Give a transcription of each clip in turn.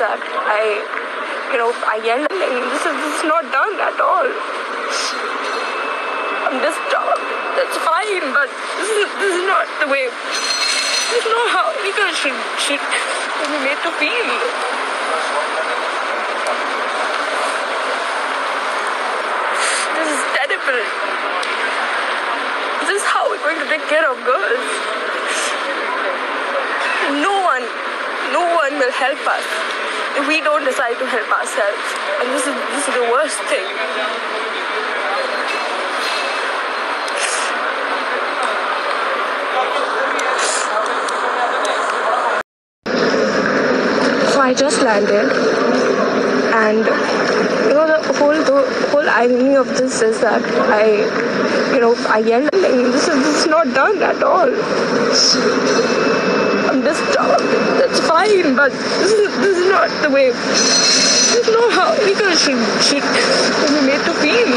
that I yelled. This is not done at all. I'm disturbed. That's fine, but this is not the way. This is not how any girl should be made to feel. This is terrible. This is how we're going to take care of girls. No one will help us if we don't decide to help ourselves. And this is the worst thing. So I just landed, and the whole irony of this is that I yelled. This is not done at all. I'm disturbed. That's fine, but this is not the way. This is not how any girl should be made to feel.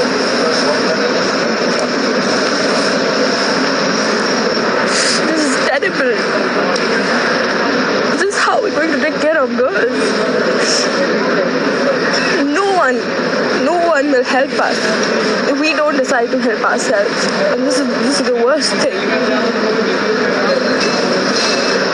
This is terrible. This is how we're going to take care of girls. No one will help us if we don't decide to help ourselves. And this is the worst thing.